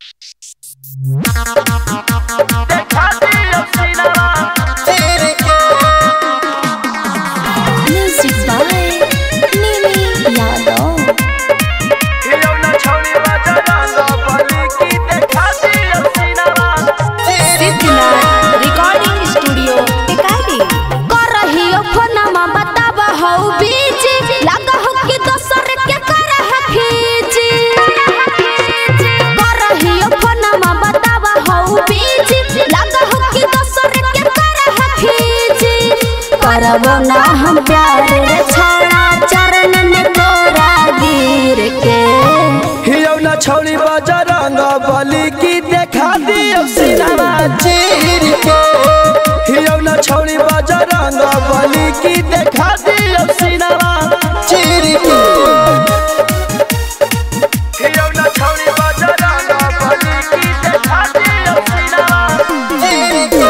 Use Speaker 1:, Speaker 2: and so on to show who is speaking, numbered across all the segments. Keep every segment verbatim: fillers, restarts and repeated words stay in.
Speaker 1: करबो ना हम प्यार रे छोड़ा चरण में तोरा गिर के
Speaker 2: हियो ना छोड़ी बजरंग बली की देखा दियो सिनेमा चीर के हियो ना छोड़ी बजरंग बली की देखा दियो सिनेमा चीर के हियो ना छोड़ी बजरंग बली की देखा दियो सिनेमा चीर के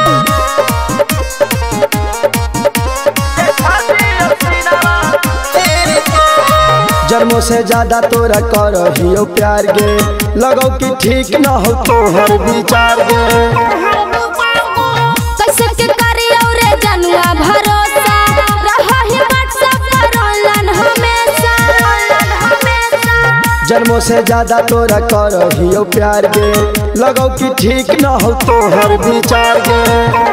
Speaker 2: जन्मों से ज्यादा तोरा कर हियो प्यार गे लगो कि ठीक न हो तो हर विचार गे
Speaker 1: कैसे के करियो रे जनुआ भरोसा रहा ही व्हाट्सएप पर ऑनलाइन हमेशा हमेशा
Speaker 2: जन्मों से ज्यादा तोरा कर हियो प्यार गे लगो कि ठीक न हो तो हर विचार गे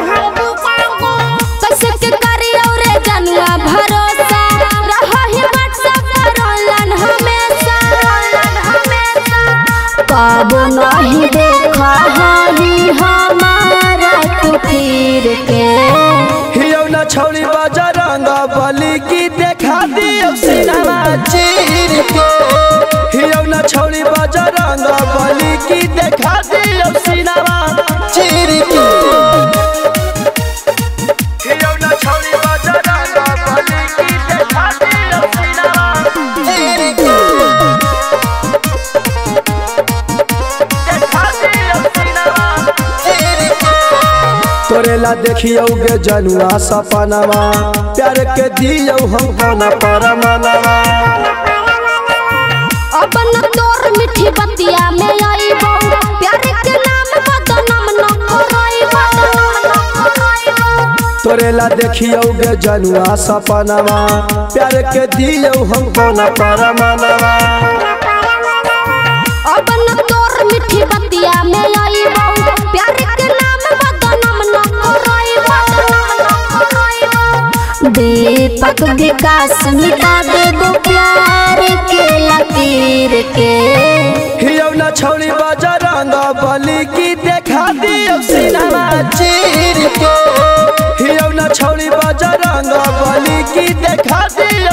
Speaker 1: कैसे के करियो रे जनुआ भरोसा रहा ही व्हाट्सएप पर ऑनलाइन हमेशा हमेशा काबू नहीं देखा हाली हमारा तू फिर के
Speaker 2: हियो ना छोड़ी बजरंग बली की देखा दियो सिनेमा चीर के हियो ना छोड़ी बजरंग बली की देखा दियो सिनेमा चीर के हियो ना छोड़ी बजरंग बली की देखा दियो सिनेमा चीर के देखा दियो सिनेमा चीर के तोरे ला देखियो गे जनुआ सपनवा प्यार के दियो हमको न परमनवा
Speaker 1: अपन तोर मीठी बतिया में आईबो प्यार के नाम बदनाम न कराईबो
Speaker 2: तोरे ला देखियो गे जनुआ सपनवा प्यार के दियो हमको न परमनवा
Speaker 1: अपन तोर मीठी बतिया में आईबो प्यार के नाम बदनाम न कराईबो दीपक विकास मिटा देबो प्यार के लकीर के
Speaker 2: हियो ना छोड़ी बजरंग बली की देखा दियो सिनेमा चीर के हियो ना छोड़ी बजरंग बली की देखा दियो